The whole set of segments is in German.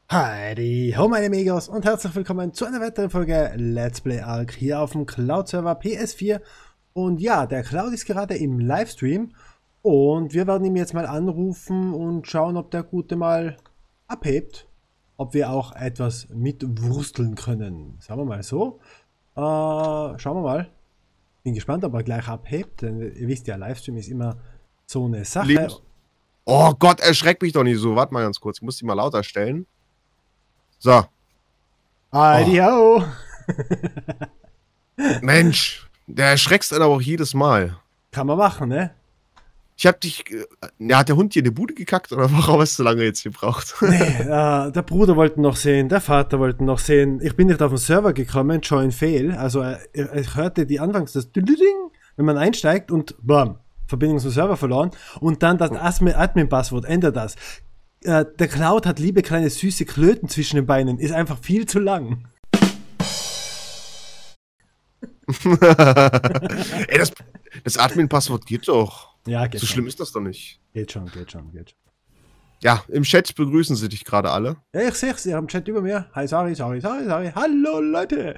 Heidi, ho meine Amigos und herzlich willkommen zu einer weiteren Folge Let's Play Ark hier auf dem Cloud-Server PS4. Und ja, der Cloud ist gerade im Livestream und wir werden ihn jetzt mal anrufen und schauen, ob der Gute mal abhebt. Ob wir auch etwas mitwursteln können. Sagen wir mal so. Schauen wir mal. Bin gespannt, ob er gleich abhebt, denn ihr wisst ja, Livestream ist immer so eine Sache. Oh Gott, erschreck mich doch nicht so. Warte mal ganz kurz, ich muss die mal lauter stellen. So. Heidi, ho! Mensch, der erschreckst einen aber auch jedes Mal. Kann man machen, ne? Ich hab dich... Ja, hat der Hund hier in die Bude gekackt oder warum hast du so lange jetzt gebraucht? Nee, der Bruder wollte noch sehen, der Vater wollte noch sehen. Ich bin nicht auf den Server gekommen, Join Fail. Also ich hörte die anfangs das Ding, wenn man einsteigt und bam, Verbindung zum Server verloren. Und dann das Admin-Passwort, ändert das. Der Cloud hat liebe kleine süße Klöten zwischen den Beinen, ist einfach viel zu lang. Ey, das Admin-Passwort geht doch. Ja, geht so schon. Schlimm ist das doch nicht. Geht schon. Ja, im Chat begrüßen sie dich gerade alle. Ja, ich sehe es, ihr habt im Chat über mir. Hi, sorry. Hallo, Leute.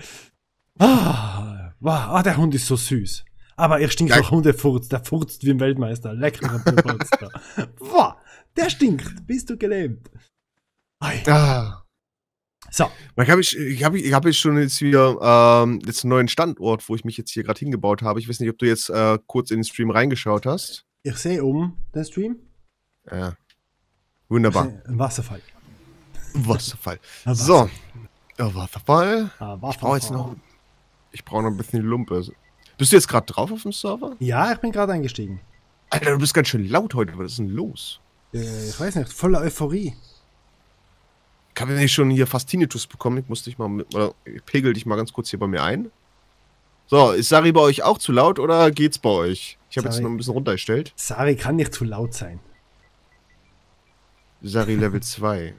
Wow, der Hund ist so süß. Aber er stinkt nach Hundefurz. Der furzt wie ein Weltmeister. Leckerer Pulverster. Wow, der stinkt. Bist du gelähmt? So. Ich hab jetzt schon jetzt wieder jetzt einen neuen Standort, wo ich mich jetzt hier gerade hingebaut habe. Ich weiß nicht, ob du jetzt kurz in den Stream reingeschaut hast. Ich sehe den Stream. Ja. Wunderbar. Ein Wasserfall. Wasserfall. Ein So. Ja, Wasserfall. Wasserfall. Ich brauche noch ein bisschen Lumpe. Bist du jetzt gerade drauf auf dem Server? Ja, ich bin gerade eingestiegen. Alter, du bist ganz schön laut heute. Was ist denn los? Ich weiß nicht, voller Euphorie. Ich habe ja nicht schon hier fast Tinnitus bekommen. Ich muss dich mal ich pegel dich mal ganz kurz hier bei mir ein. So, ist Sari bei euch auch zu laut oder geht's bei euch? Ich habe jetzt noch ein bisschen runtergestellt. Sari kann nicht zu laut sein. Sari Level 2.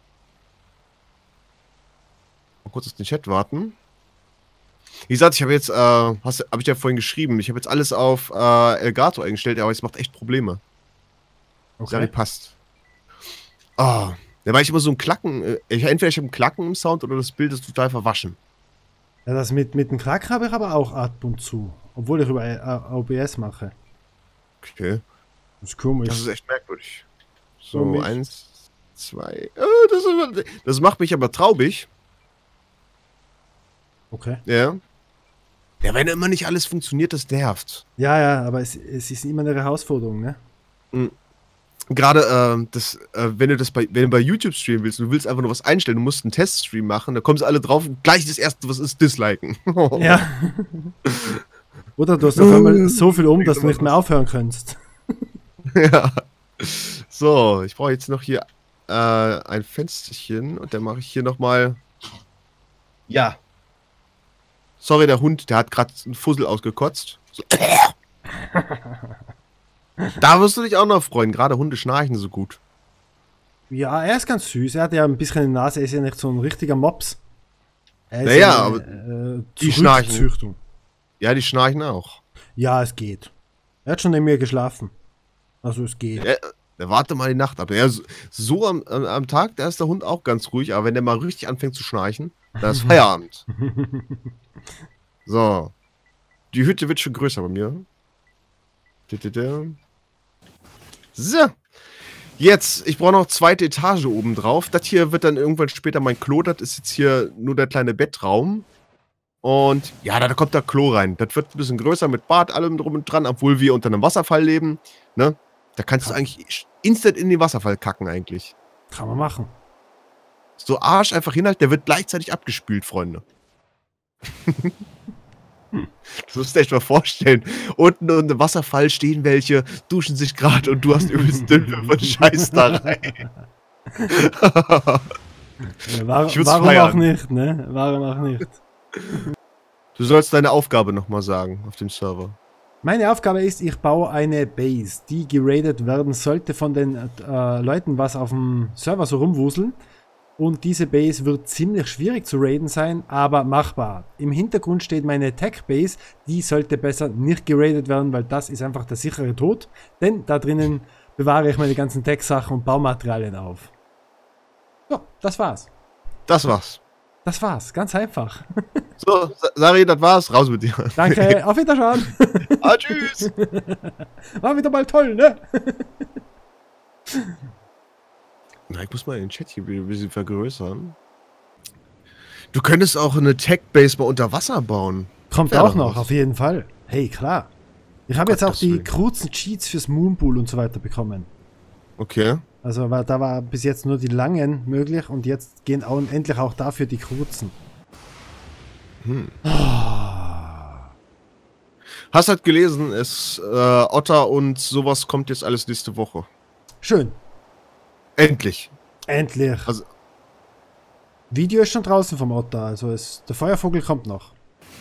Mal kurz auf den Chat warten. Wie gesagt, ich habe jetzt, habe ich ja vorhin geschrieben, ich habe jetzt alles auf Elgato eingestellt, aber es macht echt Probleme. Okay. Sari passt. Ah, da war ich immer so ein Klacken. Entweder ich habe ein Klacken im Sound oder das Bild ist total verwaschen. Ja, das mit dem Klacken habe ich aber auch ab und zu. Obwohl ich über OBS mache. Okay. Das ist komisch. Das ist echt merkwürdig. So, Komisch. 1, 2. Das macht mich aber traurig. Okay. Ja. Ja, wenn immer nicht alles funktioniert, das nervt. Ja, aber es ist immer eine Herausforderung, ne? Mhm. Gerade, wenn du bei YouTube streamen willst, du willst einfach nur was einstellen, du musst einen Teststream machen, da kommen sie alle drauf und gleich das erste, was ist, disliken. Ja. Oder du hast auf einmal so viel dass du nicht mehr aufhören kannst. Ja. So, ich brauche jetzt noch hier ein Fensterchen und dann mache ich hier nochmal. Ja. Sorry, der Hund, der hat gerade einen Fussel ausgekotzt. So. Da wirst du dich auch noch freuen, gerade Hunde schnarchen so gut. Ja, er ist ganz süß. Er hat ja ein bisschen eine Nase, er ist ja nicht so ein richtiger Mops. Er ist Naja, aber die schnarchen. Züchtung. Ja, die schnarchen auch. Ja, es geht. Er hat schon neben mir geschlafen. Also es geht. Der warte mal die Nacht ab. Ja, so am Tag, da ist der Hund auch ganz ruhig, aber wenn der mal richtig anfängt zu schnarchen, dann ist Feierabend. So. Die Hütte wird schon größer bei mir. So. Jetzt, ich brauche noch zweite Etage oben drauf. Das hier wird dann irgendwann später mein Klo. Das ist jetzt hier nur der kleine Bettraum. Und ja, da kommt der Klo rein. Das wird ein bisschen größer mit Bad, allem drum und dran, obwohl wir unter einem Wasserfall leben. Ne? Da kannst du eigentlich instant in den Wasserfall kacken eigentlich. Kann man machen. So Arsch einfach hinhalten, der wird gleichzeitig abgespült, Freunde. Das musst du dir echt mal vorstellen. Unten im Wasserfall stehen welche, duschen sich gerade und du hast übelst Dümpel von Scheiß da rein. Ja, warum auch nicht, ne? Warum auch nicht? Du sollst deine Aufgabe nochmal sagen auf dem Server. Meine Aufgabe ist, ich baue eine Base, die geradet werden sollte von den Leuten, was auf dem Server so rumwuseln. Und diese Base wird ziemlich schwierig zu raiden sein, aber machbar. Im Hintergrund steht meine Tech-Base, die sollte besser nicht geradet werden, weil das ist einfach der sichere Tod. Denn da drinnen bewahre ich meine ganzen Tech-Sachen und Baumaterialien auf. So, das war's. Das war's. Das war's, ganz einfach. So, Sari, das war's. Raus mit dir. Danke, auf Wiedersehen. Ah, tschüss. War wieder mal toll, ne? Na, ich muss mal den Chat hier wieder ein bisschen vergrößern. Du könntest auch eine Tech-Base mal unter Wasser bauen. Kommt Ja, auch doch noch, was. auf jeden Fall. Hey, klar. Ich habe jetzt auch Gottes die Willen. kurzen Cheats fürs Moonpool und so weiter bekommen. Okay. Also da war bis jetzt nur die langen möglich und jetzt gehen auch endlich auch dafür die kurzen. Hast halt gelesen, Otter und sowas kommt jetzt alles nächste Woche. Schön. Endlich. Endlich. Also- Video ist schon draußen vom Otter, also der Feuervogel kommt noch.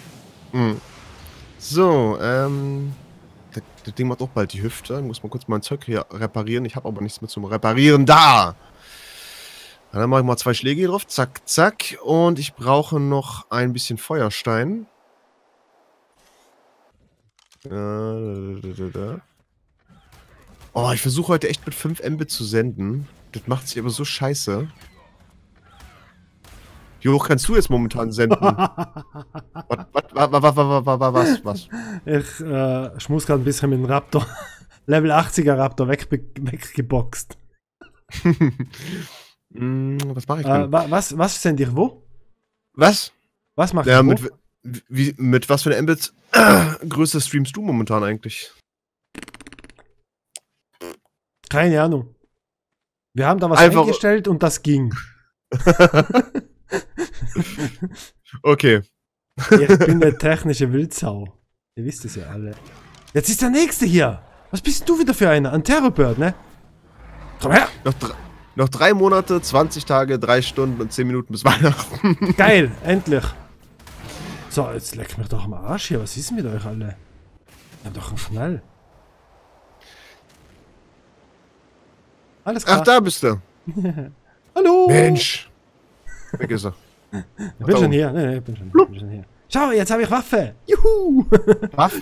So, das Ding macht auch bald die Hüfte. Ich muss mal kurz mein Zeug hier reparieren. Ich habe aber nichts mehr zum Reparieren da. Dann mache ich mal 2 Schläge hier drauf. Zack, zack. Und ich brauche noch ein bisschen Feuerstein. Oh, ich versuche heute echt mit 5 Mbit zu senden. Das macht sich aber so scheiße. Wie hoch kannst du jetzt momentan senden? Was? Ich schmus gerade ein bisschen mit dem Raptor. Level 80er Raptor weggeboxt. Was mache ich denn? Was sende ich wo? Was? Was mache Ja, ich wo? mit was für eine Mbit Größe streamst du momentan eigentlich? Keine Ahnung. Wir haben da was Einfach- eingestellt und das ging. Okay. Ich bin eine technische Wildsau. Ihr wisst es ja alle. Jetzt ist der nächste hier. Was bist du wieder für einer? Ein Terrorbird, ne? Komm her. Noch 3 Monate, 20 Tage, 3 Stunden und 10 Minuten bis Weihnachten. Geil, endlich. So, jetzt leck mich doch am Arsch hier. Was ist mit euch alle? Wir haben doch einen Knall. Alles klar. Ach, da bist du. Hallo. Mensch. Weg ist er. Ich bin schon hier. Nee, ich bin schon hier. Schau, jetzt habe ich Waffe. Juhu. Waffe?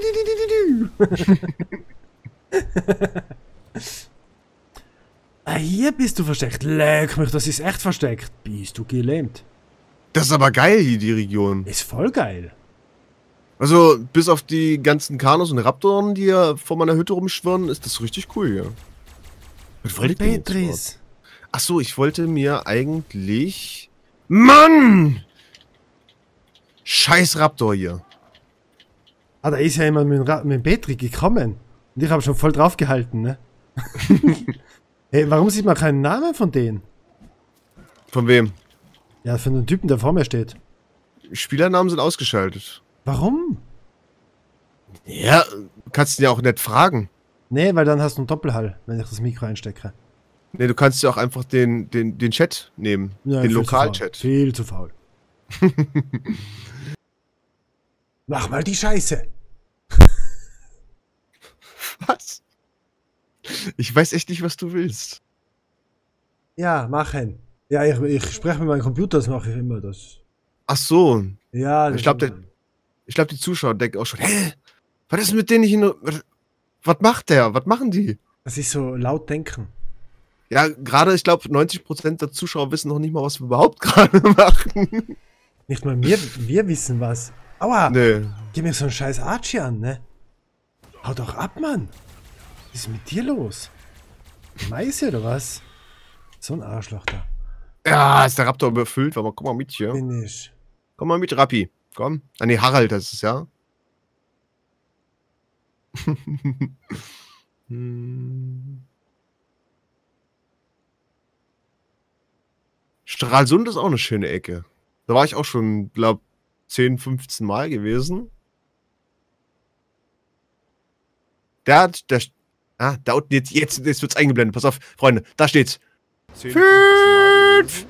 Ah, hier bist du versteckt. Leck mich, das ist echt versteckt. Bist du gelähmt. Das ist aber geil hier, die Region. Ist voll geil. Also, bis auf die ganzen Kanos und Raptoren, die hier vor meiner Hütte rumschwirren, ist das richtig cool hier. Was wollte ich denn jetzt überhaupt? Petris. Ach so, ich wollte mir eigentlich... Mann! Scheiß Raptor hier. Ah, da ist ja jemand mit dem Petri gekommen. Und ich habe schon voll drauf gehalten, ne? Hey, warum sieht man keinen Namen von denen? Von wem? Ja, von dem Typen, der vor mir steht. Spielernamen sind ausgeschaltet. Warum? Ja, kannst du ja auch nicht fragen. Nee, weil dann hast du einen Doppelhall, wenn ich das Mikro einstecke. Nee, du kannst ja auch einfach den Chat nehmen. Ja, den viel zu faul. Lokalchat. Viel zu faul. Mach mal die Scheiße. Was? Ich weiß echt nicht, was du willst. Ja, machen. Ja, ich spreche mit meinem Computer, das mache ich immer. Das. Ach so. Ja, Ich glaube, die Zuschauer denken auch schon, hä? Was ist mit denen hier? Was macht der? Was machen die? das ist so laut denken. Ja, gerade, ich glaube, 90% der Zuschauer wissen noch nicht mal, was wir überhaupt gerade machen. Nicht mal wir wissen was. Aua, Nee. gib mir so einen scheiß Archie an, ne? Hau doch ab, Mann. Was ist mit dir los? Mais oder was? So ein Arschloch da. Ja, ist der Raptor überfüllt. Warte mal, komm mal mit hier. Bin ich. Komm mal mit, Rappi. Komm. Ah, nee, Harald, das ist ja. Stralsund ist auch eine schöne Ecke. Da war ich auch schon, glaub, 10, 15 Mal gewesen. Da unten, jetzt wird's eingeblendet. Pass auf, Freunde, da steht's. 10, 15 Mal gewesen.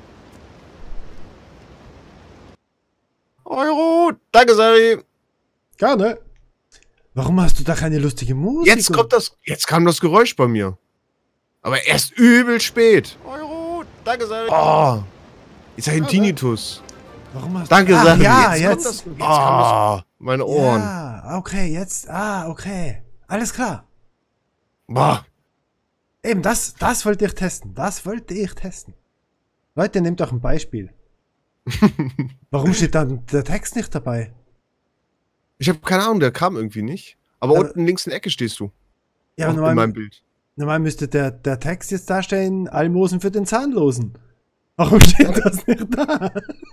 Euro. Danke, Sari. Gerne. Warum hast du da keine lustige Musik? Jetzt kam das Geräusch bei mir. Aber erst übel spät. Euro. Danke, Sari. Oh. Ist ja ein Tinnitus. Warum hast Danke, du... Sari. Ja, Jetzt jetzt. kam das. Meine Ohren. Ja, okay, jetzt. Okay. Alles klar. Boah. Eben, das wollte ich testen. Das wollte ich testen. Leute, nehmt doch ein Beispiel. Warum steht dann der Text nicht dabei? Ich habe keine Ahnung, der kam irgendwie nicht. Aber Ja, unten links in der Ecke stehst du. Ja, Auch in meinem Bild. normal müsste der Text jetzt darstellen, Almosen für den Zahnlosen. Warum steht das nicht da?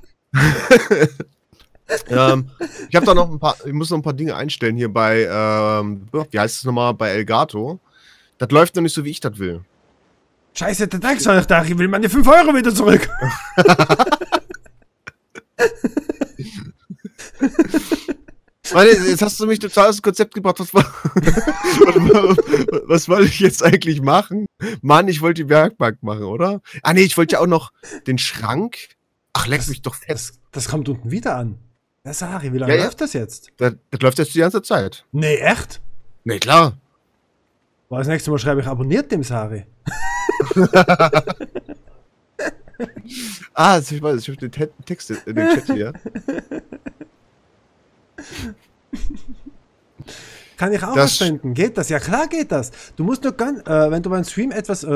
Ich habe da noch ich muss noch ein paar Dinge einstellen hier bei, wie heißt es nochmal, bei Elgato. Das läuft noch nicht so, wie ich das will. Scheiße, der Text war nicht da. Ich will meine 5 Euro wieder zurück. Mann, jetzt hast du mich total aus dem Konzept gebracht. Was wollte ich jetzt eigentlich machen? Mann, ich wollte die Werkbank machen, oder? Ah nee, ich wollte ja auch noch den Schrank. Ach, leck mich doch fest. Das kommt unten wieder an. Der Sari, wie lange läuft das jetzt? Das läuft jetzt die ganze Zeit. Nee, echt? Nee, klar. Boah, das nächste Mal schreibe ich abonniert dem Sari. Ich weiß, ich habe den Text in den Chat hier. Kann ich auch was spenden? Geht das? Ja klar geht das. Du musst nur wenn du beim Stream etwas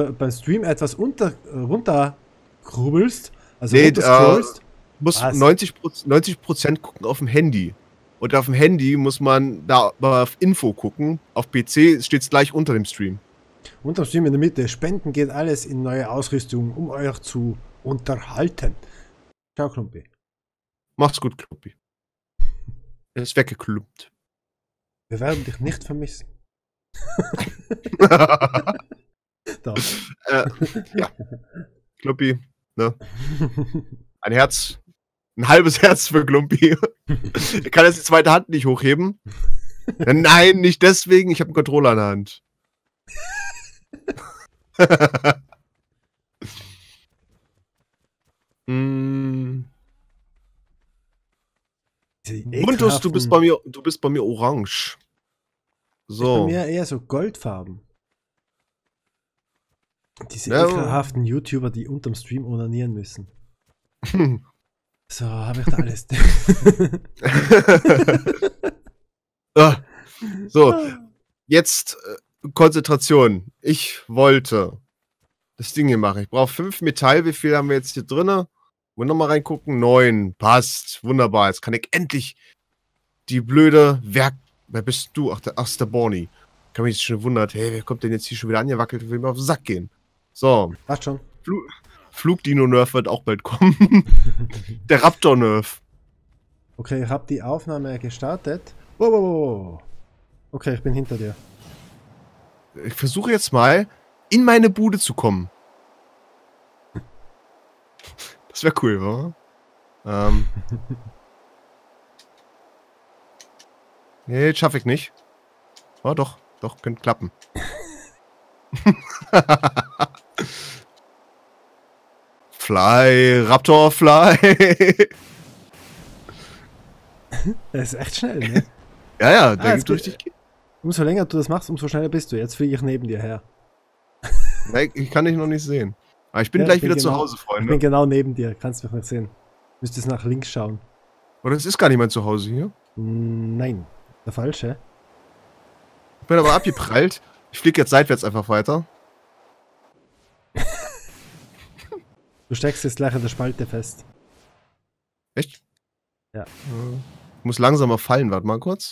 runterkrubbelst, also runterscrollst, muss 90% gucken auf dem Handy. Und auf dem Handy muss man da auf Info gucken. Auf PC steht es gleich unter dem Stream. Unter dem Stream in der Mitte. Spenden geht alles in neue Ausrüstung, um euch zu unterhalten. Ciao, Klumpi. Macht's gut, Klumpi. Er ist weggeklumpt. Wir werden dich nicht vermissen. Doch. Ja. Klumpi, ne? Ein Herz. Ein halbes Herz für Klumpi. Er kann jetzt die zweite Hand nicht hochheben. Nein, nicht deswegen. Ich habe einen Controller in der Hand. Buntus, du bist bei mir orange. So. Bei mir eher so goldfarben. Diese ekelhaften YouTuber, die unterm Stream onanieren müssen. So, habe ich da alles. So, jetzt Konzentration. Ich wollte das Ding hier machen. Ich brauche 5 Metall. Wie viel haben wir jetzt hier drin? Wollen wir nochmal reingucken? 9. Passt. Wunderbar. Jetzt kann ich endlich die blöde Wer bist du? Ach, ist der Borny. Kann mich jetzt schon wundern. Hey, wer kommt denn jetzt hier schon wieder angewackelt und will mir auf den Sack gehen? So. Passt schon. Flugdino-Nerf wird auch bald kommen. Der Raptor-Nerf. Okay, ich habe die Aufnahme gestartet. Wow. Okay, ich bin hinter dir. Ich versuche jetzt mal, in meine Bude zu kommen. Das wäre cool, oder? Nee, schaffe ich nicht. Oh, doch, könnte klappen. Fly, Raptor, fly. Das ist echt schnell, ne? Ja, der geht durch dich. Umso länger du das machst, umso schneller bist du. Jetzt fliege ich neben dir her. Nein, ich kann dich noch nicht sehen. Aber ich bin gleich wieder zu Hause, Freunde. Ich bin genau neben dir, kannst mich nicht sehen. Müsstest nach links schauen. Oder es ist gar nicht mein Zuhause hier? Nein, der falsche. Ich bin aber abgeprallt. Ich fliege jetzt seitwärts einfach weiter. Du steckst jetzt gleich in der Spalte fest. Echt? Ja. Ich muss langsamer fallen, warte mal kurz.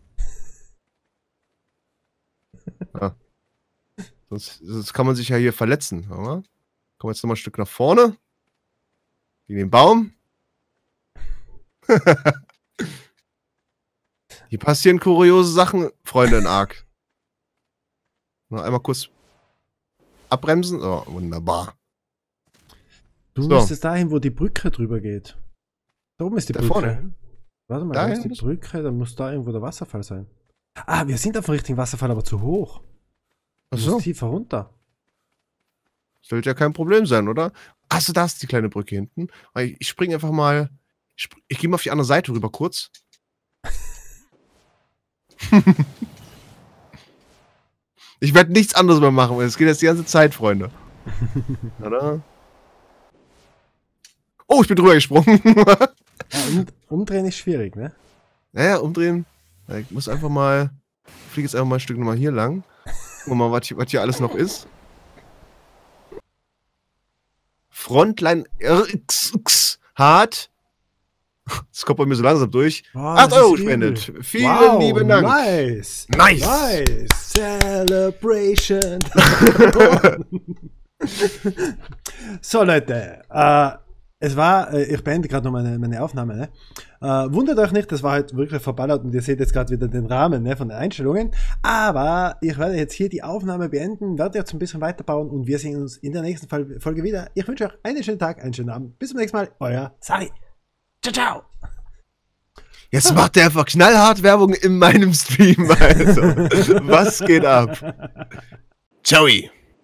Ja. Sonst kann man sich ja hier verletzen. Kommen wir jetzt nochmal ein Stück nach vorne. Gegen den Baum. Hier passieren kuriose Sachen, Freunde in Ark. Noch einmal kurz abbremsen. Oh, wunderbar. Du müsstest dahin, wo die Brücke drüber geht. Da oben ist die Brücke. Vorne. Warte mal, da ist die Brücke, dann muss da irgendwo der Wasserfall sein. Ah, wir sind auf dem richtigen Wasserfall, aber zu hoch. Du musst tiefer runter. Sollte ja kein Problem sein, oder? Achso, da ist die kleine Brücke hinten. Ich springe einfach mal. Ich gehe mal auf die andere Seite rüber kurz. Ich werde nichts anderes mehr machen. Es geht jetzt die ganze Zeit, Freunde. Oder? Oh, ich bin drüber gesprungen. Ja, umdrehen ist schwierig, ne? Naja, umdrehen. Ich muss einfach mal. Ich fliege jetzt einfach mal ein Stück nochmal hier lang. Gucken wir mal, was hier alles noch ist. Frontline RX hart. Das kommt bei mir so langsam durch. 8 Euro gespendet. Vielen lieben Dank. Nice. Celebration. So, Leute. Ich beende gerade noch meine Aufnahme. Ne? Wundert euch nicht, das war halt wirklich verballert und ihr seht jetzt gerade wieder den Rahmen, ne, von den Einstellungen. Aber ich werde jetzt hier die Aufnahme beenden, werde jetzt ein bisschen weiterbauen und wir sehen uns in der nächsten Folge wieder. Ich wünsche euch einen schönen Tag, einen schönen Abend. Bis zum nächsten Mal. Euer Sari. Ciao, ciao. Jetzt macht er einfach knallhart Werbung in meinem Stream, also. Was geht ab? Ciao.